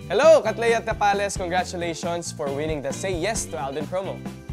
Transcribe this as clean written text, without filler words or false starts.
Hello, Katleya at Tapales! Congratulations for winning the Say Yes to Alden promo.